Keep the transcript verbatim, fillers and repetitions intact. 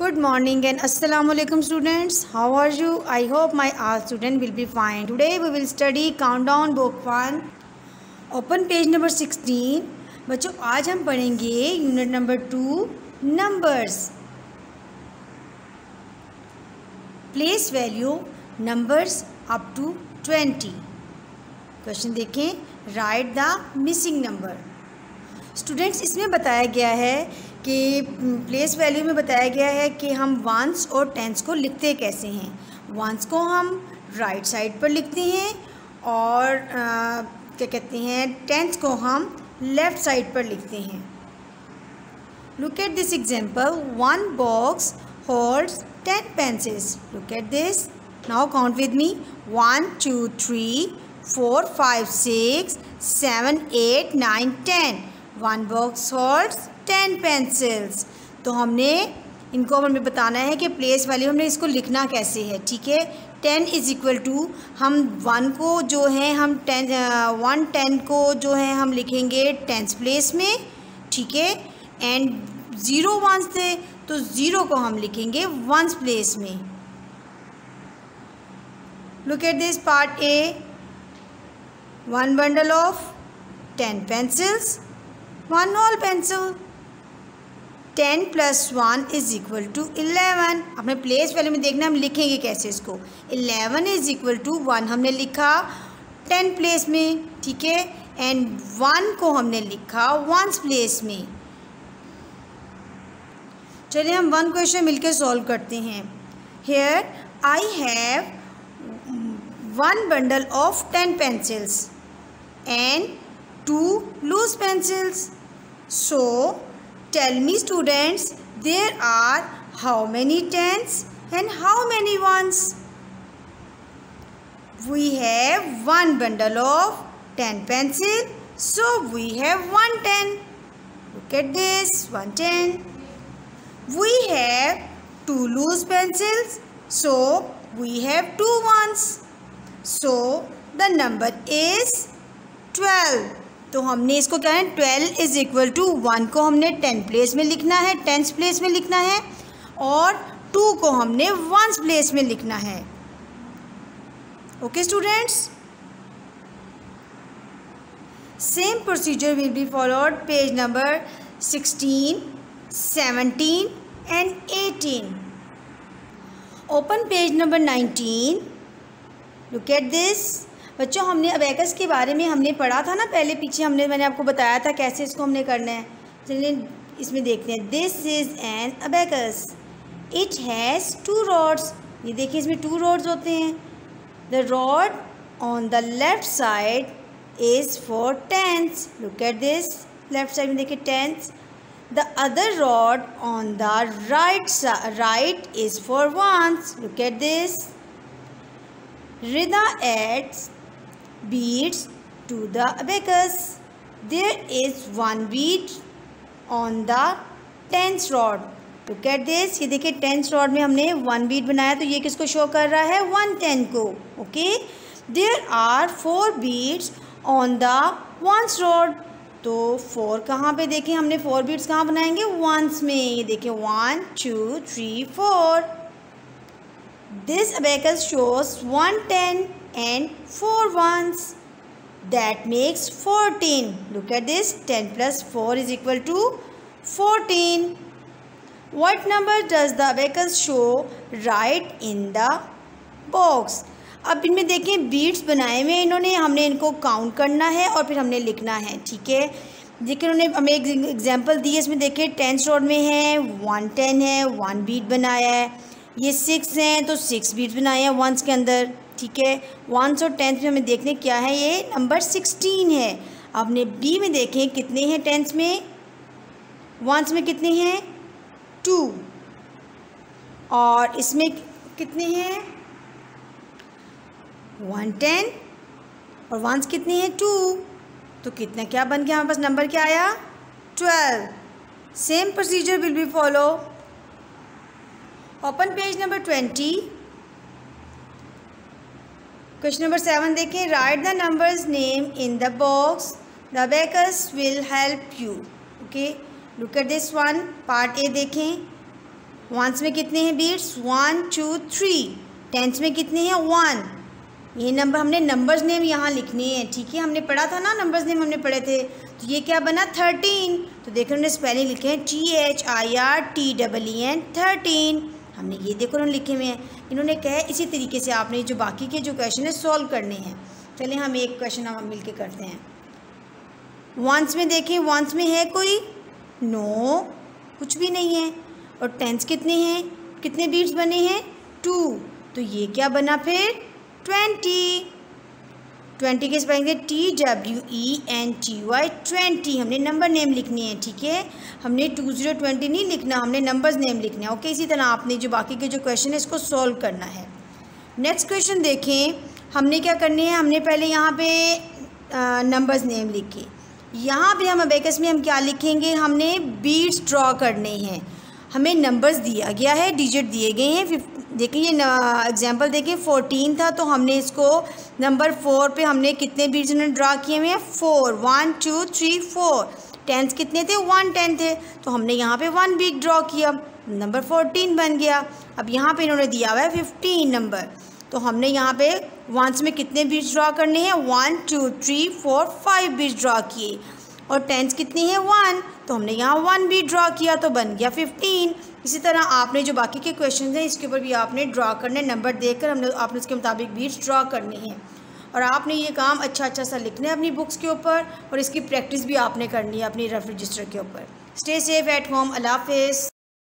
Good morning and assalamu alaikum students. How are you? I hope my all student will be fine. Today we will study countdown book one. Open page number sixteen. बच्चों आज हम पढ़ेंगे unit number two numbers. Place value numbers up to twenty. Question देखें. Write the missing number. Students इसमें बताया गया है कि प्लेस वैल्यू में बताया गया है कि हम वंस और टेंस को लिखते कैसे हैं. वंस को हम राइट साइड पर लिखते हैं और आ, क्या कहते हैं टेंस को हम लेफ़्ट साइड पर लिखते हैं. Look at this example. One box holds ten pencils. Look at this. Now count with me. One two three four five six seven eight nine ten. One box holds ten pencils. तो हमने इनको हमें बताना है कि place value हमने इसको लिखना कैसे है. ठीक है. टेन इज़ इक्वल टू हम वन को जो है हम टेन वन टेन को जो है हम लिखेंगे टेंस प्लेस में. ठीक है. एंड ज़ीरो वंस थे तो ज़ीरो को हम लिखेंगे वंस प्लेस में. Look at this part A. One bundle of ten pencils. One whole pencil. Ten plus one is equal to eleven. अपने प्लेस वैल्यू में देखना हम लिखेंगे कैसे इसको. Eleven is equal to one हमने लिखा टेन प्लेस में. ठीक है. एंड वन को हमने लिखा वंस प्लेस में. चलिए हम वन क्वेश्चन मिलकर सॉल्व करते हैं. Here I have one bundle of ten pencils and two loose pencils. So tell me students, there are how many tens and how many ones? We have one bundle of ten pencil, so we have one ten. Look at this, one ten. We have two loose pencils, so we have two ones. So the number is twelve. तो हमने इसको क्या है twelve is equal to one को हमने ten place में लिखना है, टेंस प्लेस में लिखना है, और टू को हमने वंस प्लेस में लिखना है. Okay students. Same procedure will be followed page number sixteen seventeen and eighteen. Open page number nineteen. Look at this. बच्चों हमने अबेकस के बारे में हमने पढ़ा था ना पहले पीछे. हमने मैंने आपको बताया था कैसे इसको हमने करना है. चलिए इसमें देखते हैं. This is an abacus. It has two rods. ये देखिए इसमें टू रॉड्स होते हैं. The rod on the left side is for tens. Look at this. Left side में देखिए tens. The other rod on the right right is for ones. Look at this. Rida adds beads to the abacus. There is one bead on the tenth rod. Look at this. ये देखिए tenth rod में हमने one Beed बनाया तो ये किसको show कर रहा है वन टेन को. Okay. There are four beads on the ones rod. तो फोर कहाँ पे देखें हमने फोर बीड्स कहाँ बनाएंगे वंस में. ये देखिए one two three four. This abacus shows one ten and four ones. That makes fourteen. Look at this. ten plus four is equal to fourteen. What number does the abacus show right in the box? अब इनमें देखें beats बनाए हुए इन्होंने. हमने इनको count करना है और फिर हमने लिखना है. ठीक है. देखिए उन्होंने हमें एक एग्जाम्पल दी है. इसमें देखिए टेंथ रॉड में है वन टेन है वन बीट बनाया है. ये सिक्स हैं तो सिक्स बीट्स बनाए हैं वंस के अंदर. ठीक है. वंस और टेंथ में हमें देखने क्या है ये नंबर सिक्सटीन है. आपने बी में देखें कितने हैं टेंथ में. वंस में कितने हैं टू. और इसमें कितने हैं वन टेन और वंस कितने हैं टू. तो कितना क्या बन गया हमारे पास नंबर क्या आया twelve. Same procedure will be follow. Open page number twenty. Question number seven देखें. Write the numbers name in the box. The abacus will help you. Okay. Look at this one. Part A देखें. Ones में कितने हैं beads? One two three. Tens में कितने हैं? One. ये number हमने नंबर्स नेम यहाँ लिखने हैं, ठीक है, हमने पढ़ा था ना, नंबर्स नेम हमने पढ़े थे। तो ये क्या बना? थर्टीन। तो देखो हमने स्पेलिंग लिखे हैं T H I R T double E N, thirteen. हमने ये देखो उन्होंने लिखे हुए हैं। इन्होंने कहा है इसी तरीके से आपने जो बाकी के जो क्वेश्चन है सॉल्व करने हैं। चलिए हम एक क्वेश्चन हम मिल के करते हैं। वंस में देखें, वंस में है कोई? नो, कुछ भी नहीं है। और टेंस कितने हैं? कितने बीट्स बने हैं? टू। तो ये क्या बना फिर? ट्वेंटी। ट्वेंटी के स्पेलिंग है T W E N T Y, twenty. हमने नंबर नेम लिखनी है, ठीक है, हमने टू ज़ीरो ट्वेंटी नहीं लिखना, हमने नंबर्स नेम लिखना है। ओके, इसी तरह आपने जो बाकी के जो क्वेश्चन है इसको सॉल्व करना है। नेक्स्ट क्वेश्चन देखें, हमने क्या करने हैं, हमने पहले यहाँ पे नंबर्स नेम लिखे। यहाँ पे हम अबेकस में हम क्या लिखेंगे? हमने बीट्स ड्रॉ करने हैं। हमें नंबर्स दिया गया है, डिजिट दिए गए हैं। देखिए ये एग्जांपल देखिए, फोर्टीन था तो हमने इसको नंबर फोर पे हमने कितने बीट्स ड्रा किए हुए हैं? Four. One two three four. Tens कितने थे? वन टेन थे, तो हमने यहाँ पे वन बीट ड्रॉ किया, नंबर फोर्टीन बन गया। अब यहाँ पे इन्होंने दिया हुआ है फिफ्टीन नंबर, तो हमने यहाँ पे वंस में कितने बीट्स ड्रॉ करने हैं? One two three four five beads draw किए। और टेंस कितनी है? वन, तो हमने यहाँ वन बीट ड्रॉ किया तो बन गया फिफ्टीन। इसी तरह आपने जो बाकी के क्वेश्चन हैं इसके ऊपर भी आपने ड्रॉ करने, नंबर देखकर हमने आपने उसके मुताबिक बीट्स ड्रॉ करने हैं। और आपने ये काम अच्छा अच्छा सा लिखना है अपनी बुक्स के ऊपर, और इसकी प्रैक्टिस भी आपने करनी है अपनी रफ रजिस्टर के ऊपर। Stay safe at home. अल्लाह हाफिज़।